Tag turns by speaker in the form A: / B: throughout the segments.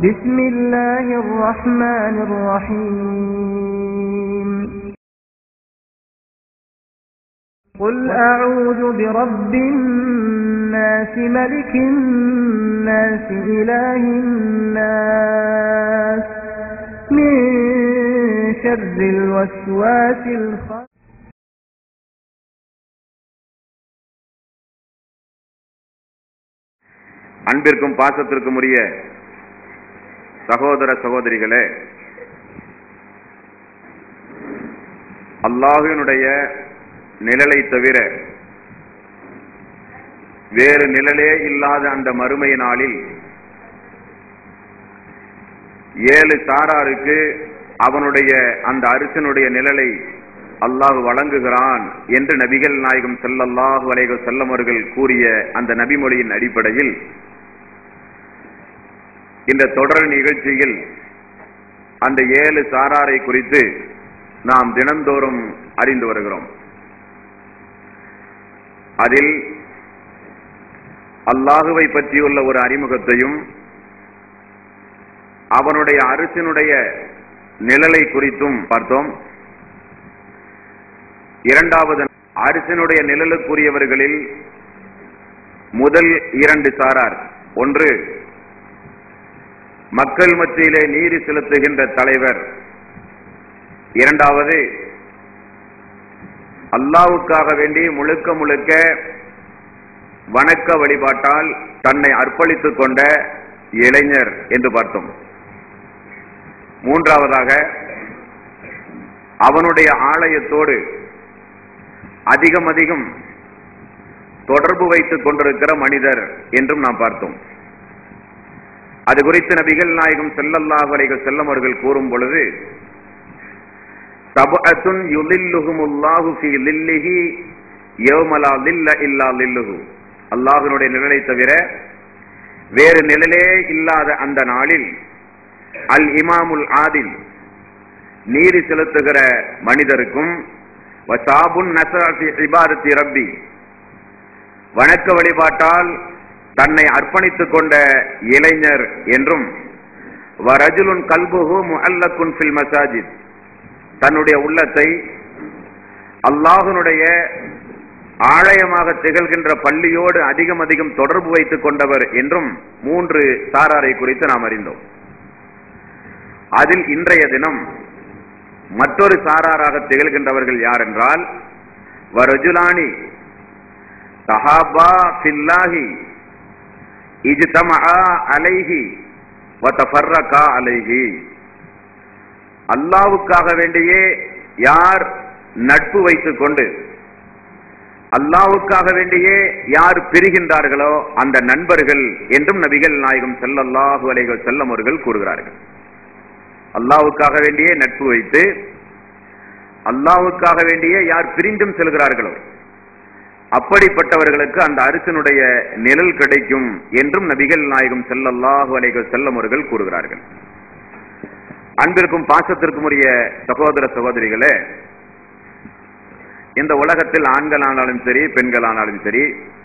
A: بسم الله الرحمن الرحيم قل أعوذ برب الناس ملك الناس إله الناس من شر الوسواس الخناس.
B: அன்பிற்கும் பாசத்திற்கும் உரிய சகோதர சகோதரிகளே, அல்லாஹ்வினுடைய நிழலை தவிர வேறு நிழலே இல்லாத அந்த மறுமை நாளில் 7 சாராருக்கு அவனுடைய அந்த அரிசனுடைய நிழலை அல்லாஹ் வழங்குகிறான் என்று நபிகள் நாயகம் ஸல்லல்லாஹு அலைஹி வஸல்லம் அவர்கள் கூறிய அந்த நபிமொழியின் அடிப்படையில் இந்த தொடர் நிகழ்ச்சியில் அந்த 7 சாராரை குறித்து நாம் தினந்தோறும் அறிந்து வருகிறோம். அதில் அல்லாஹுவை பற்றியுள்ள ஒரு அறிமுகத்தையும் அவனுடைய அரிசினுடைய நிழலை குறித்தும் பார்த்தோம். இரண்டாவது, அரிசினுடைய நிழலுக்குரியவர்களில் முதல் 2 சாரார், ஒன்று மக்கள் மத்தியிலே நீதி செலுத்துகின்ற தலைவர், இரண்டாவது அல்லாஹ்வுக்காக வேண்டி முழுக்க முழுக்க வணக்க வழிபாட்டால் தன்னை அர்ப்பணித்துக் கொண்ட இளைஞர் என்று பார்த்தோம். மூன்றாவதாக அவனுடைய ஆலயத்தோடு அதிகம் தொடர்பு வைத்துக் கொண்டிருக்கிற மனிதர் என்றும் நாம் பார்த்தோம். அது குறித்து நபிகள் நாயகம் ஸல்லல்லாஹு அலைஹி வஸல்லம் அவர்கள் கூறும் பொழுது, சபஅத்துன் யுலில்லுஹுமுல்லாஹு ஃபீ லில்லிஹி யௌம லா லில்ல இல்லா லில்லுஹு, அல்லாஹ்வினுடைய நிழலை தவிர வேறு நிழலே இல்லாத அந்த நாளில் அல் இமாமுல் ஆதில், நீதி செலுத்துகிற மனிதருக்கும், வசாபுன் நஸஅ ஃபீ இபாதத்தி ரப்பி, வணக்க வழிபாட்டால் தன்னை அர்ப்பணித்துக் கொண்ட இளைஞர் என்றும், வரஜுலுன் கல்புஹு முஅல்லகுன் ஃபில் மசாஜித், தன்னுடைய உள்ளத்தை அல்லாஹ்வினுடைய ஆலயமாக திகழ்கின்ற பள்ளியோடு அதிகம் தொடர்பு வைத்துக் கொண்டவர் என்றும் 3 சாராரை குறித்து நாம் அறிந்தோம். அதில் இன்றைய தினம் மற்றொரு சாராராக திகழ்கின்றவர்கள் யார் என்றால், வரஜுலானி தஹாபா ஃபில்லாஹி இஜ்தமஆ அலைஹி வதஃபர்ரகா அலைஹி, அல்லாஹ்வுக்காக வேண்டியே யார் நட்பு வைத்துக் கொண்டு அல்லாஹ்வுக்காக வேண்டியே யார் பிரிகின்றார்களோ அந்த நண்பர்கள் என்றும் நபிகள் நாயகம் ஸல்லல்லாஹு அலைஹி வஸல்லம் அவர்கள் கூறுகிறார்கள். அல்லாஹ்வுக்காக வேண்டியே நட்பு வைத்து அல்லாஹ்வுக்காக வேண்டியே யார் பிரிந்தும் செல்கிறார்களோ அப்படிப்பட்டவர்களுக்கு அந்த அரிசனுடைய நிழல் கிடைக்கும் என்றும் நபிகள் நாயகம் ஸல்லல்லாஹு அலைஹி வஸல்லம் அவர்கள் கூறுகிறார்கள். அன்பிற்கும் பாசத்திற்கும் உரிய சகோதர சகோதரிகளே, இந்த உலகத்தில் ஆண்களானாலும் சரி பெண்களானாலும் சரி,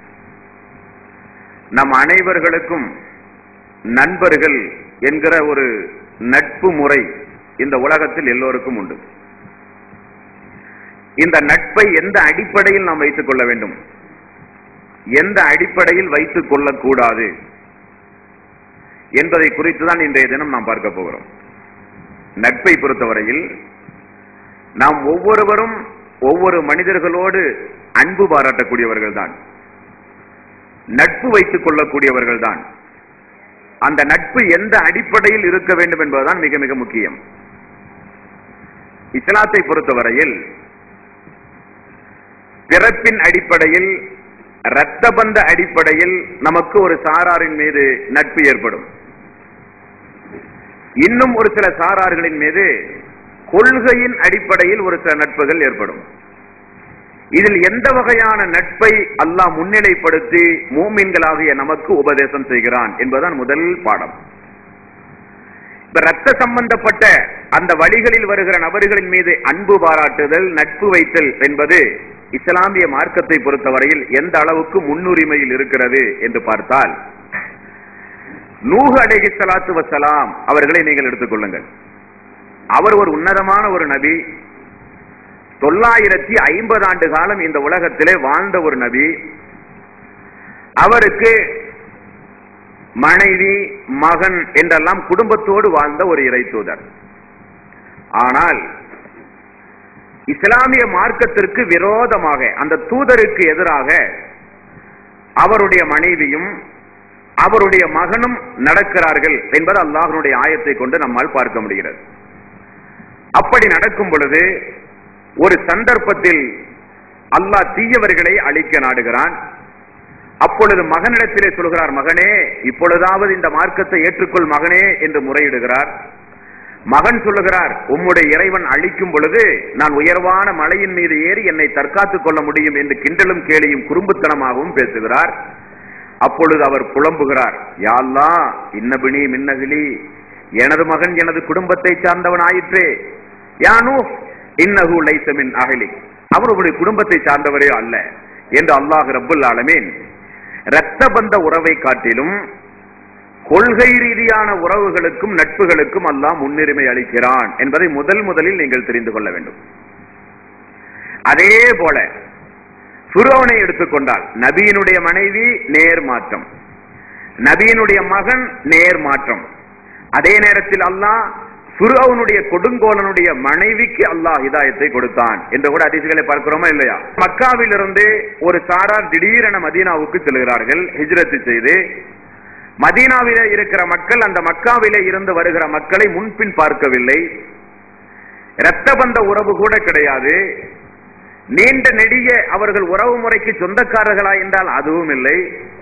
B: நம் அனைவர்களுக்கும் நண்பர்கள் என்கிற ஒரு நட்பு முறை இந்த உலகத்தில் எல்லோருக்கும் உண்டு. இந்த நட்பை எந்த அடிப்படையில் நாம் வைத்துக் கொள்ள வேண்டும், எந்த அடிப்படையில் வைத்துக் கொள்ளக்கூடாது என்பதை குறித்துதான் இன்றைய தினம் நாம் பார்க்க போகிறோம். நட்பை பொறுத்தவரையில் நாம் ஒவ்வொருவரும் ஒவ்வொரு மனிதர்களோடு அன்பு பாராட்டக்கூடியவர்கள் தான், நட்பு வைத்துக் கொள்ளக்கூடியவர்கள் தான். அந்த நட்பு எந்த அடிப்படையில் இருக்க வேண்டும் என்பதுதான் மிக மிக முக்கியம். இஸ்லாத்தை பொறுத்தவரையில் பிறப்பின் அடிப்படையில், இரத்த பந்த அடிப்படையில் நமக்கு ஒரு சாராரின் மீது நட்பு ஏற்படும். இன்னும் ஒரு சில சாரார்களின் மீது கொள்கையின் அடிப்படையில் ஒரு சில நட்புகள் ஏற்படும். இதில் எந்த வகையான நட்பை அல்லாஹ் முன்னிலைப்படுத்தி மூமின்களாகிய நமக்கு உபதேசம் செய்கிறான் என்பதுதான் முதல் பாடம். இரத்த சம்பந்தப்பட்ட அந்த வழிகளில் வருகிற நபர்களின் மீது அன்பு பாராட்டுதல், நட்பு வைத்தல் என்பது இஸ்லாமிய மார்க்கத்தை பொறுத்தவரையில் எந்த அளவுக்கு முன்னுரிமையில் இருக்கிறது என்று பார்த்தால், நூஹ் அலைஹிஸ்ஸலாத்து வஸ்ஸலாம் அவர்களை நீங்கள் எடுத்துக்கொள்ளுங்கள். அவர் ஒரு உன்னதமான ஒரு நபி. 950 ஆண்டு காலம் இந்த உலகத்திலே வாழ்ந்த ஒரு நபி. அவருக்கு மனைவி, மகன் என்றெல்லாம் குடும்பத்தோடு வாழ்ந்த ஒரு இறை தூதர். ஆனால் இஸ்லாமிய மார்க்கத்திற்கு விரோதமாக அந்த தூதருக்கு எதிராக அவருடைய மனைவியும் அவருடைய மகனும் நடக்கிறார்கள் என்பது அல்லாஹ்வுடைய ஆயத்தை கொண்டு நம்மால் பார்க்க முடிகிறது. அப்படி நடக்கும் பொழுது ஒரு சந்தர்ப்பத்தில் அல்லாஹ் தீயவர்களை அழிக்க நாடுகிறான். அப்பொழுது மகனிடத்திலே சொல்கிறார், மகனே இப்பொழுதாவது இந்த மார்க்கத்தை ஏற்றுக்கொள் மகனே என்று முறையிடுகிறார். மகன் சொல்லுகிறார், உம்முடைய இறைவன் அழிக்கும் பொழுது நான் உயர்வான மலையின் மீது ஏறி என்னை தற்காத்துக் கொள்ள முடியும் என்று கிண்டலும் கேலியும் குறும்புத்தனமாகவும் பேசுகிறார். அப்பொழுது அவர் புலம்புகிறார், யா அல்லாஹ் இன்னபினி மின்னகிலி, எனது மகன் எனது குடும்பத்தை சார்ந்தவன் ஆயிற்றே. யா நூஹ் இன்னஹு லைஸ மின் அஹ்லி, அவர் உங்களுடைய குடும்பத்தை சார்ந்தவரே அல்ல என்று அல்லாஹ் ரப்பல் ஆலமீன் இரத்த பந்த உறவை காட்டிலும் கொள்கை ரீதியான உறவுகளுக்கும் நட்புகளுக்கும் அல்லாஹ் முன்னுரிமை அளிக்கிறான் என்பதை முதலில் நீங்கள் தெரிந்து கொள்ள வேண்டும். அதே போல ஃபிரௌனை எடுத்துக்கொண்டால் நபியினுடைய மனைவி நேர் மாற்றம், நபியினுடைய மகன் நேர் மாற்றம். அதே நேரத்தில் அல்லாஹ் ஃபிரௌனுடைய கொடுங்கோலனுடைய மனைவிக்கு அல்லாஹ் ஹிதாயத்தை கொடுத்தான் என்று கூட ஹதீஸ்களை பார்க்கிறோமா இல்லையா? மக்காவிலிருந்து ஒரு சாரார் திடீரென மதீனாவுக்கு செல்கிறார்கள் ஹிஜ்ரத் செய்து. மதீனாவிலே இருக்கிற மக்கள் அந்த மக்காவிலே இருந்து வருகிற மக்களை முன்பின் பார்க்கவில்லை. இரத்த பந்த உறவு கூட கிடையாது. நீண்ட நெடிய அவர்கள் உறவு முறைக்கு சொந்தக்காரர்களா என்றால் அதுவும் இல்லை.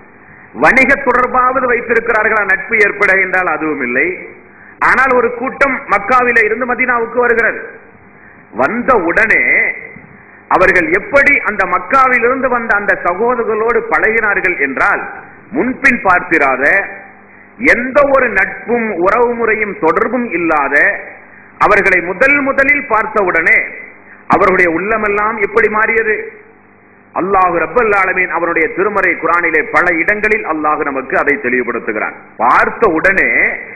B: வணிக தொடர்பாவது வைத்திருக்கிறார்களா நட்பு ஏற்பட என்றால் அதுவும் இல்லை. ஆனால் ஒரு கூட்டம் மக்காவிலே இருந்து மதீனாவுக்கு வருகிறது. வந்த உடனே அவர்கள் எப்படி அந்த மக்காவிலிருந்து வந்த அந்த சகோதரர்களோடு பழகினார்கள் என்றால், முன்பின் பார்த்திராத எந்த ஒரு நட்பும் உறவு முறையும் தொடர்பும் இல்லாத அவர்களை முதலில் பார்த்தவுடனே அவருடைய உள்ளமெல்லாம் எப்படி மாறியது? அல்லாஹ் ரப்பல் ஆலமீன் அவருடைய திருமறை குர்ஆனிலே பல இடங்களில் அல்லாஹ் நமக்கு அதை தெளிவுபடுத்துகிறான். பார்த்த உடனே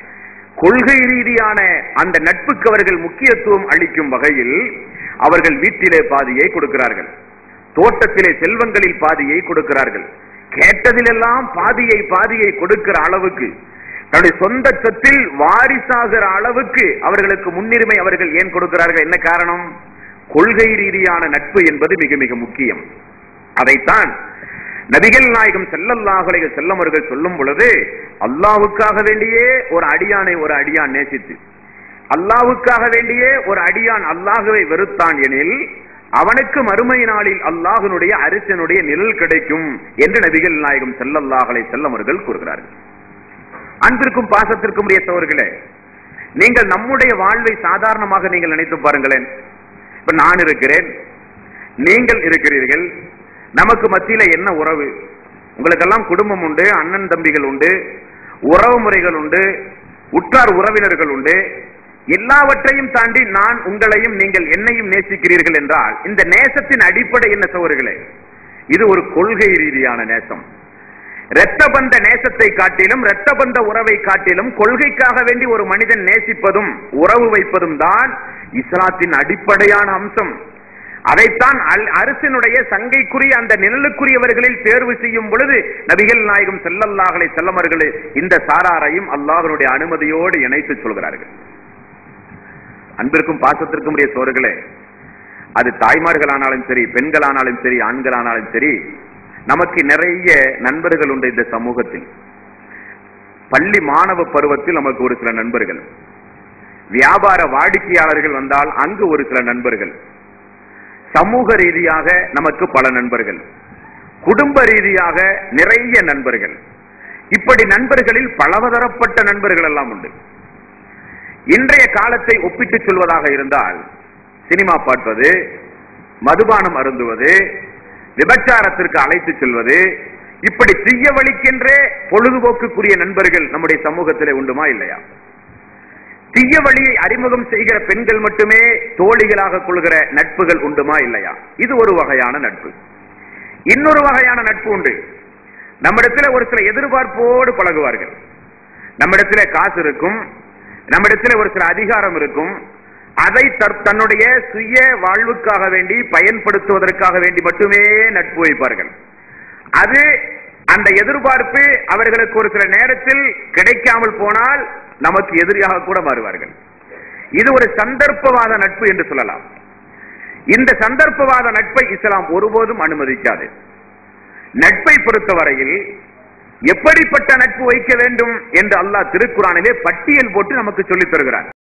B: கொள்கை ரீதியான அந்த நட்புக்கு அவர்கள் முக்கியத்துவம் அளிக்கும் வகையில் அவர்கள் வீட்டிலே பாதியை கொடுக்கிறார்கள், தோட்டத்திலே செல்வங்களில் பாதியை கொடுக்கிறார்கள், கேட்டதிலெல்லாம் பாதியை கொடுக்கிற அளவுக்கு, தன்னுடைய சொந்த சொத்தில் வாரிசாகிற அளவுக்கு அவர்களுக்கு முன்னுரிமை அவர்கள் ஏன் கொடுக்கிறார்கள்? என்ன காரணம்? கொள்கை ரீதியான நட்பு என்பது மிக மிக முக்கியம். அதைத்தான் நபிகள் நாயகம் ஸல்லல்லாஹு அலைஹி வஸல்லம் அவர்கள் சொல்லும் பொழுது, அல்லாஹ்வுக்காக வேண்டியே ஒரு அடியான் நேசித்து, அல்லாஹ்வுக்காக வேண்டியே ஒரு அடியான் அல்லாஹ்வை வெறுத்தான் எனில் அவனுக்கு மறுமை நாளில் அல்லாஹ்வுடைய அரிசனுடைய நிழல் கிடைக்கும் என்று நபிகள் நாயகம் ஸல்லல்லாஹு அலைஹி வஸல்லம் அவர்கள் கூறுகிறார்கள். அன்பிற்கும் பாசத்திற்கும் உரிய சகோதரர்களே, நீங்கள் நம்முடைய வாழ்வை சாதாரணமாக நீங்கள் நினைத்து பாருங்களேன். இப்ப நான் இருக்கிறேன், நீங்கள் இருக்கிறீர்கள், நமக்கு மத்தியில என்ன உறவு? உங்களுக்கெல்லாம் குடும்பம் உண்டு, அண்ணன் தம்பிகள் உண்டு, உறவு முறைகள் உண்டு, உற்றார் உறவினர்கள் உண்டு. எல்லாவற்றையும் தாண்டி நான் உங்களையும் நீங்கள் என்னையும் நேசிக்கிறீர்கள் என்றால் இந்த நேசத்தின் அடிப்படை என்ன சகோதரர்களே? இது ஒரு கொள்கை ரீதியான நேசம். இரத்த பந்த நேசத்தை காட்டிலும், இரத்த பந்த உறவை காட்டிலும் கொள்கைக்காக வேண்டி ஒரு மனிதன் நேசிப்பதும் உறவு வைப்பதும் தான் இஸ்லாத்தின் அடிப்படையான அம்சம். அதைத்தான் அரசினுடைய சங்கைக்குரிய அந்த நிழலுக்குரியவர்களில் தேர்வு செய்யும் பொழுது நபிகள் நாயகம் ஸல்லல்லாஹு அலைஹி வஸல்லம் அவர்கள் இந்த சாராரையும் அல்லாஹ்வுடைய அனுமதியோடு இணைத்து சொல்கிறார்கள். அன்பிற்கும் பாசத்திற்கும் உரிய சோர்களே, அது தாய்மார்களானாலும் சரி, பெண்களானாலும் சரி, ஆண்களானாலும் சரி, நமக்கு நிறைய நண்பர்கள் உண்டு இந்த சமூகத்தில். பள்ளி மாணவ பருவத்தில் நமக்கு ஒரு சில நண்பர்கள், வியாபார வாடிக்கையாளர்கள் வந்தால் அங்கு ஒரு சில நண்பர்கள், சமூக ரீதியாக நமக்கு பல நண்பர்கள், குடும்ப ரீதியாக நிறைய நண்பர்கள். இப்படி நண்பர்களில் பலதரப்பட்ட நண்பர்கள் எல்லாம் உண்டு. இன்றைய காலத்தை ஒப்பிட்டு சொல்வதாக இருந்தால், சினிமா பார்ப்பது, மதுபானம் அருந்துவது, விபச்சாரத்திற்கு அழைத்து செல்வது, இப்படி தீய வழிக்கென்றே பொழுதுபோக்குக்குரிய நண்பர்கள் நம்முடைய சமூகத்திலே உண்டுமா இல்லையா? தீய வழியை அறிமுகம் செய்கிற பெண்கள் மட்டுமே தோழிகளாக கொள்கிற நட்புகள் உண்டுமா இல்லையா? இது ஒரு வகையான நட்பு. இன்னொரு வகையான நட்பு உண்டு. நம்மிடத்தில் ஒரு சில எதிர்பார்ப்போடு பழகுவார்கள். நம்மிடத்திலே காசு இருக்கும், நம்மிடத்திலே ஒரு சில அதிகாரம் இருக்கும், அதை தன்னுடைய சுய வாழ்வுக்காக வேண்டி பயன்படுத்துவதற்காக வேண்டி மட்டுமே நட்பு வைப்பார்கள். அது அந்த எதிர்பார்ப்பு அவர்களுக்கு ஒரு சில நேரத்தில் கிடைக்காமல் போனால் நமக்கு எதிரியாக கூட மாறுவார்கள். இது ஒரு சந்தர்ப்பவாத நட்பு என்று சொல்லலாம். இந்த சந்தர்ப்பவாத நட்பை இஸ்லாம் ஒருபோதும் அனுமதிக்காது. நட்பை பொறுத்தவரையில் எப்படிப்பட்ட நட்பு வைக்க வேண்டும் என்று அல்லாஹ் திருக்குர்ஆனிலே பட்டியல் போட்டு நமக்கு சொல்லித் தருகிறார்.